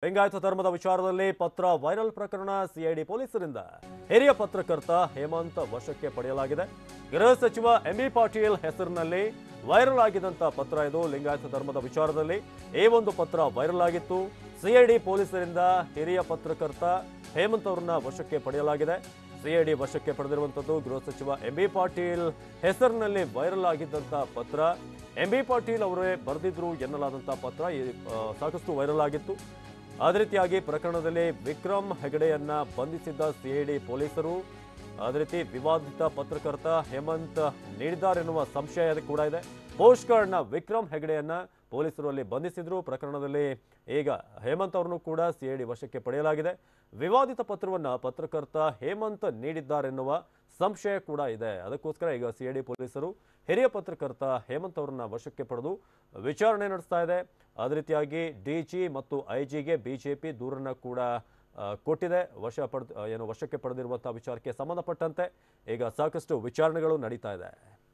ಲಿಂಗಾಯತ ಧರ್ಮದ ವಿಚಾರದಲ್ಲಿ ಪತ್ರ ವೈರಲ್ ಪ್ರಕರಣ CID ಪೊಲೀಸರಿಂದ ಹಿರಿಯ ಪತ್ರಕರ್ತ ಹೇಮಂತ್ ವಶಕ್ಕೆ ಪಡೆಯಲಾಗಿದೆ. ಗೃಹ ಸಚಿವ MB ಪಾಟೀಲ್ ಹೆಸರಿನಲ್ಲಿ ವೈರಲ್ ಆಗಿದ್ದಂತ ಪತ್ರ ಇದು. ಲಿಂಗಾಯತ ಧರ್ಮದ ವಿಚಾರದಲ್ಲಿ ಈ ಒಂದು ಪತ್ರ ವೈರಲ್ ಆಗಿತ್ತು. CID ಪೊಲೀಸರಿಂದ ಹಿರಿಯ ಪತ್ರಕರ್ತ ಹೇಮಂತ್ ಅವರನ್ನ ವಶಕ್ಕೆ ಪಡೆಯಲಾಗಿದೆ. CID ವಶಕ್ಕೆ ಪಡೆದಿರುವಂತದ್ದು ಗೃಹ ಸಚಿವ MB ಪಾಟೀಲ್ ಹೆಸರಿನಲ್ಲಿ ವೈರಲ್ ಆಗಿದ್ದಂತ ಪತ್ರ. MB ಪಾಟೀಲ್ ಅವರೇ ಬರೆದಿದ್ರು ಎನ್ನಲಾದಂತಹ ಪತ್ರ ಸಾಕಷ್ಟು ವೈರಲ್ ಆಗಿತ್ತು. ಅದೇ ರೀತಿಯಾಗಿ ಪ್ರಕರಣದಲ್ಲಿ ವಿಕ್ರಮ್ ಹೆಗಡೆಯನ್ನ ಬಂಧಿಸಿದ್ದ CID ಪೊಲೀಸರು ಅದೇ ರೀತಿ ವಿವಾದಿತ ಪತ್ರಕರ್ತ ಹೇಮಂತ್ ನೀಡಿದ್ದಾರೆನ್ನುವ ಸಂಶಯ ಕೂಡ ಇದೆ. ಪೋಸ್ಟ್ ಕಾರ್ಡ್ನ ವಿಕ್ರಮ್ ಹೆಗಡೆಯನ್ನ ಪೊಲೀಸರು ಅಲ್ಲಿ ಬಂಧಿಸಿದ್ರು. ಪ್ರಕರಣದಲ್ಲಿ ಈಗ ಹೇಮಂತ್ ಅವರನ್ನು ಕೂಡ CID ವಶಕ್ಕೆ ಪಡೆಯಲಾಗಿದೆ. ವಿವಾದಿತ ಪತ್ರವನ್ನ ಪತ್ರಕರ್ತ ಹೇಮಂತ್ ನೀಡಿದ್ದಾರೆನ್ನುವ ಸಂಶಯ ಕೂಡ ಇದೆ. ಅದಕ್ಕೋಸ್ಕರ ಈಗ CID ಪೊಲೀಸರು ಹಿರಿಯ ಪತ್ರಕರ್ತ ಹೇಮಂತ್ ಅವರನ್ನ ವಶಕ್ಕೆ ಪಡೆದು ವಿಚಾರಣೆ ನಡೆಸ್ತಾ ಇದೆ. ಅದೇ ರೀತಿಯಾಗಿ DG ಮತ್ತು IGಗೆ ಬಿಜೆಪಿ ದೂರನ್ನ ಕೂಡ ಕೊಟ್ಟಿದೆ. ವಶಕ್ಕೆ ಪಡೆದಿರುವಂತಹ ವಿಚಾರಕ್ಕೆ ಸಂಬಂಧಪಟ್ಟಂತೆ ಈಗ ಸಾಕಷ್ಟು ವಿಚಾರಣೆಗಳು ನಡೀತಾ ಇದೆ.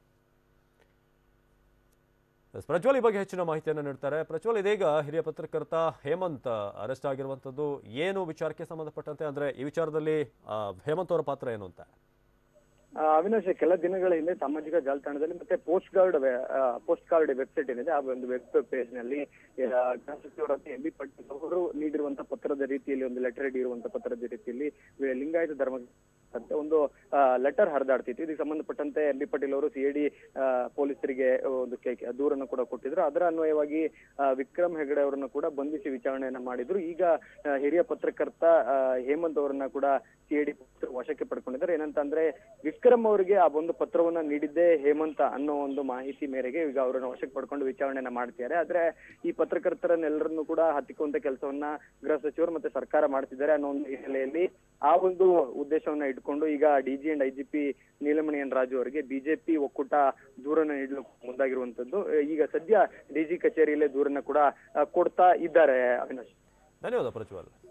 ಪ್ರಜ್ವಲ್ ಈ ಬಗ್ಗೆ ಹೆಚ್ಚಿನ ಮಾಹಿತಿಯನ್ನು ನೀಡ್ತಾರೆ. ಪ್ರಜ್ವಲ್, ಇದೀಗ ಹಿರಿಯ ಪತ್ರಕರ್ತ ಹೇಮಂತ್ ಅರೆಸ್ಟ್ ಆಗಿರುವಂತದ್ದು ಏನು ವಿಚಾರಕ್ಕೆ ಸಂಬಂಧಪಟ್ಟಂತೆ, ಅಂದ್ರೆ ಈ ವಿಚಾರದಲ್ಲಿ ಹೇಮಂತ್ ಅವರ ಪಾತ್ರ ಏನು ಅಂತ? ಅವಿನಾಶ್, ಕೆಲ ದಿನಗಳ ಹಿಂದೆ ಸಾಮಾಜಿಕ ಜಾಲತಾಣದಲ್ಲಿ ಮತ್ತೆ ಪೋಸ್ಟ್ ಕಾರ್ಡ್ ವೆಬ್ಸೈಟ್ ಏನಿದೆ ಆ ಒಂದು ವೆಬ್ ಪೇಜ್ ನಲ್ಲಿ ಗೃಹ ಸಚಿವರಾದ MB ಪಾಟೀಲ್ ಅವರು ನೀಡಿರುವಂತಹ ಪತ್ರದ ರೀತಿಯಲ್ಲಿ ಒಂದು ಲೆಟರ್ ಇರುವಂತಹ ಪತ್ರದ ರೀತಿಯಲ್ಲಿ ಲಿಂಗಾಯತ ಧರ್ಮ ಒಂದು ಲೆಟರ್ ಹರಿದಾಡ್ತಿತ್ತು. ಇದಕ್ಕೆ ಸಂಬಂಧಪಟ್ಟಂತೆ MB ಪಾಟೀಲ್ ಅವರು CID ಪೊಲೀಸರಿಗೆ ಒಂದು ದೂರನ್ನು ಕೂಡ ಕೊಟ್ಟಿದ್ರು. ಅದರ ಅನ್ವಯವಾಗಿ ವಿಕ್ರಮ್ ಹೆಗಡೆ ಅವರನ್ನು ಕೂಡ ಬಂಧಿಸಿ ವಿಚಾರಣೆಯನ್ನ ಮಾಡಿದ್ರು. ಈಗ ಹಿರಿಯ ಪತ್ರಕರ್ತ ಹೇಮಂತ್ ಅವರನ್ನ ಕೂಡ CID ವಶಕ್ಕೆ ಪಡ್ಕೊಂಡಿದ್ದಾರೆ. ಏನಂತ ಅಂದ್ರೆ ವಿಕ್ರಮ್ ಅವರಿಗೆ ಆ ಒಂದು ಪತ್ರವನ್ನ ನೀಡಿದ್ದೇ ಹೇಮಂತ್ ಅನ್ನೋ ಒಂದು ಮಾಹಿತಿ ಮೇರೆಗೆ ಈಗ ಅವರನ್ನ ವಶಕ್ಕೆ ಪಡ್ಕೊಂಡು ವಿಚಾರಣೆಯನ್ನ ಮಾಡ್ತಿದ್ದಾರೆ. ಆದ್ರೆ ಈ ಪತ್ರಕರ್ತರನ್ನೆಲ್ಲರನ್ನು ಕೂಡ ಹತ್ತಿಕ್ಕುವಂತ ಕೆಲಸವನ್ನ ಗೃಹ ಸಚಿವರು ಮತ್ತೆ ಸರ್ಕಾರ ಮಾಡ್ತಿದ್ದಾರೆ ಅನ್ನೋ ಒಂದು ಹಿನ್ನೆಲೆಯಲ್ಲಿ ಆ ಒಂದು ಉದ್ದೇಶವನ್ನ ಇಟ್ಕೊಂಡು ಈಗ DG and IGP Neelamani Raju ಅವರಿಗೆ ಬಿಜೆಪಿ ಒಕ್ಕೂಟ ದೂರನ್ನ ನೀಡಲು ಮುಂದಾಗಿರುವಂತದ್ದು. ಈಗ ಸದ್ಯ DG ಕಚೇರಿಯಲ್ಲೇ ದೂರನ್ನ ಕೂಡ ಕೊಡ್ತಾ ಇದ್ದಾರೆ. ಅವಿನಾಶ್, ಧನ್ಯವಾದ ಪ್ರಜ್ವಲ್.